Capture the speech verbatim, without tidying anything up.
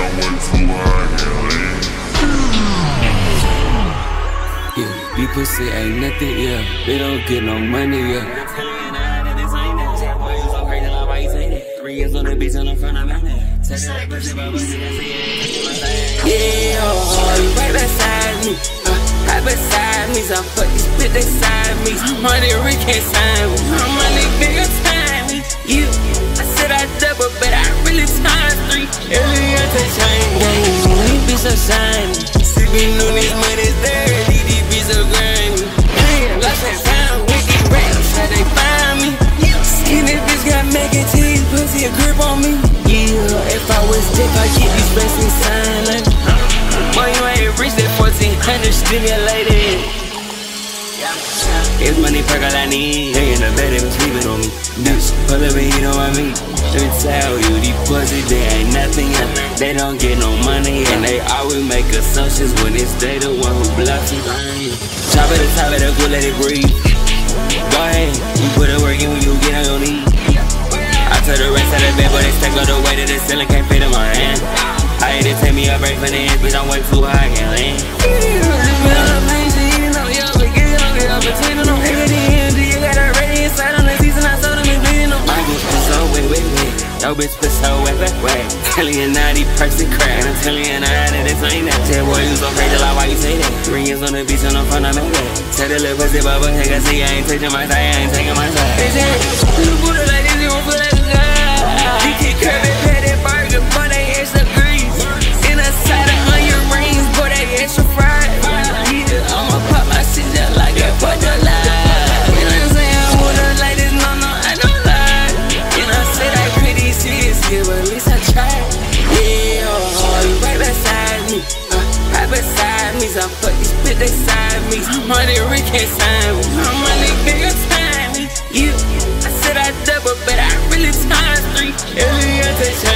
Yeah, these pussy ain't nothing, yeah. They don't get no money, yeah. Three years on the beach on the front of my neck. Yeah, oh, you right beside me. Uh, right beside me. Some fucking spit they side me. Money Rick can't sign me. My money bigger time me. You, I said I double, but I really times three. Every year to change. Damn, these bitch so shiny. Sipping on these money's dirty. These bitch so grimy. Damn, lost that time. Wicked rats, how they find me. Skinny bitch got mac and cheese, pussy a grip on me. Yeah, if I was dick, I'd keep these blessings silent. Boy, you ain't reached that fourteen hundred stimulated. It's money perk all I need. They in the bed, they been sleeping on me. Bitch, pull up and you know what I mean. Let me tell you, these pussies, they ain't nothing else. They don't get no money, and they always make assumptions when it's they the one who bluffs you. Chop at the top of the good, let it breathe. Go ahead, you put it work in when you get on your knees. I took the rest of the bed, but they stack up the weight of the ceiling, can't fit in my hand. I had to take me a break from the end, bitch, I'm way too high, I can't land. Yo, bitch, put so wet, wet, wet. Telling you now, these person crack. And I'm telling you now that this ain't that. Tell boy, you so crazy, like, why you say that? Three years on the beach, on the front, I made that. Tell the little pussy, but heck, I see I ain't taking my side, I ain't taking my side. They say, you put it like this, you gon' feel like a guy. You keep curving, pay that burger, but they extra grease. In a side of onion rings, but they extra fried. Yeah, I'ma pop my shit just like that, but the lie. You know what I'm saying? I wouldn't like this, no, no, I don't lie. You know, I said I pretty serious, yeah, but at least I tried. Yeah, oh, you right beside me. Uh, right beside me. Some fucking spit they side me. Money Rick can't sign me. My money bigger time me. You, I said I double, but I really times three. Every year to change.